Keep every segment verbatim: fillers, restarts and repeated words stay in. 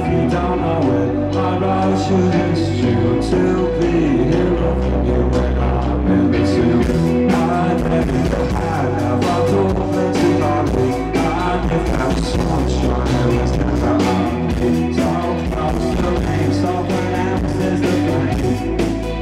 if you don't know it. I wrote you this tune to be a hero for you when I'm in the zoo. I never had enough, I don't want to bother. I never have sunshine, it was never on me. So close to me, so pronounced is the pain.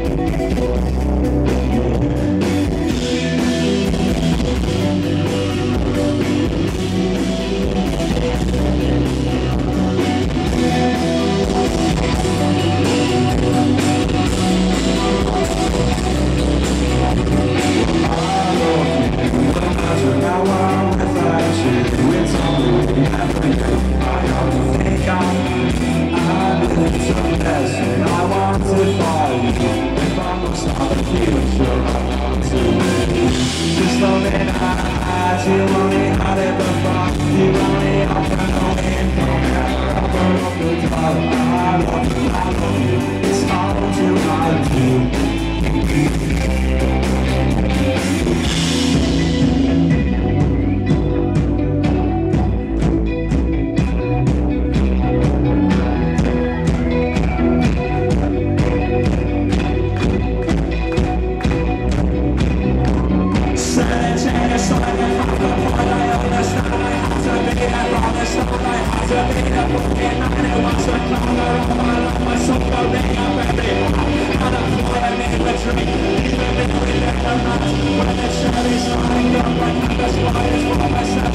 You only had it before, you only often know it from ever up the top. I love you, I love you, it's all too hard to When the cherries lining up like the spiders for myself.